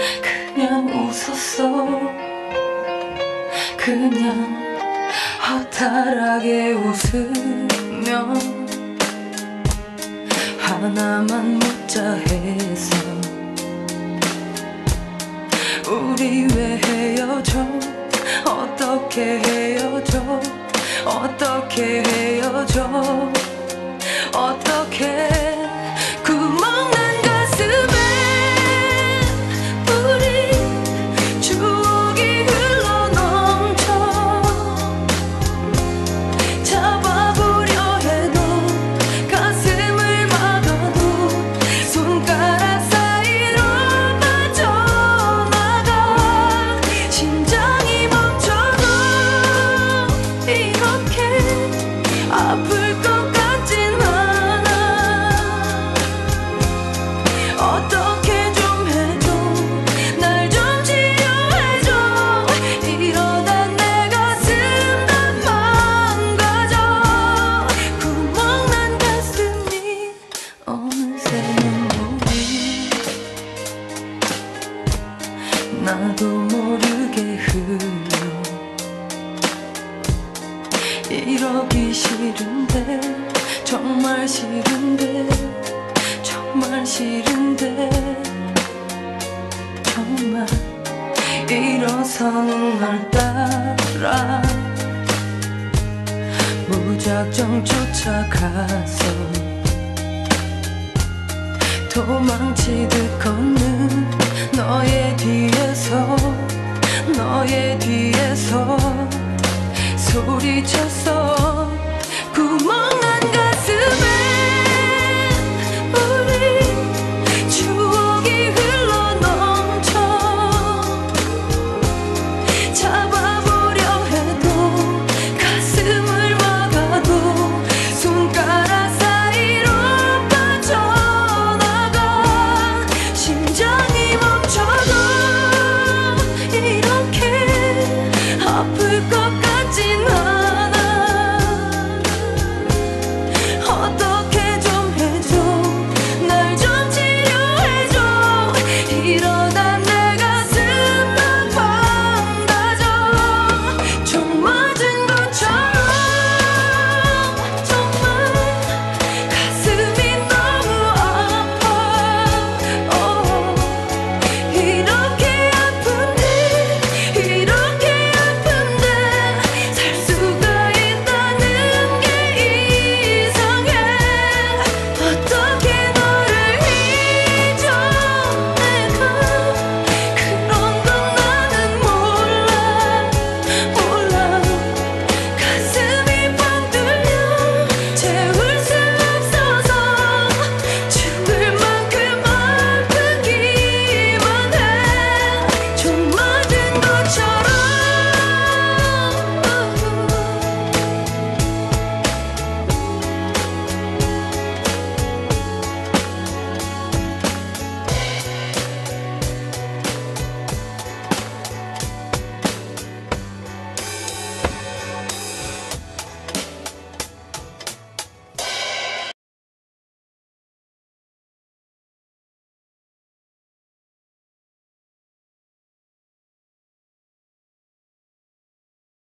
그냥 웃었어. 그냥 허탈하게 웃으며 하나만 묻자 해서 우리 왜 헤어져? 어떻게 헤어져? 어떻게 헤어져? 어떻게 구멍난 가슴에 우리 추억이 흘러넘쳐 잡아보려 해도 가슴을 막아도 손가락 사이로 빠져나가 심장이 멈춰도 이렇게 아플 것 같진 않아. 어떻게 좀 해줘. 날 좀 치료해줘. 이러다 내 가슴 다 망가져. 구멍난 가슴이 어느새 눈물이 나도 모르게 흘러. 이러기 싫은데 정말 싫은데 정말 싫은데 정말 일어서는 널 따라 무작정 쫓아가서 도망치듯 걷는 너의 뒤에서 소리쳤어.